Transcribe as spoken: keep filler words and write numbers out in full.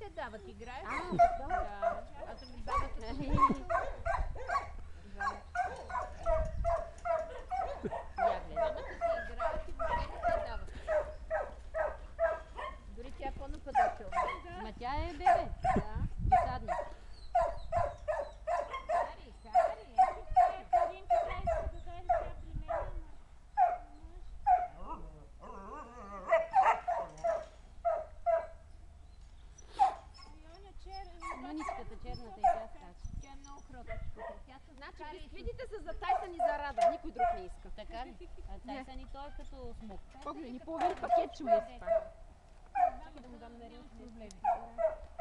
те дават, играеш? А, да. А то ми дават. Я гледам, да си играят и въобще не те дават. Дори тя е по-нападателна. Ма тя е бебе. Да. Досадна. Кари, кари. Каринка тя иска да дойде сега при мен, ама Айоня, черна. Мъничката, черната и тя скача. Тя е много кротичка. Тя се Значи кари бисквитите са за Тайсън и за Рада. Никой друг не иска. Така ли? А Тайсън и той е като смук. Погледни, половин пакет ще му изпа. Чакай да му дам на рилки.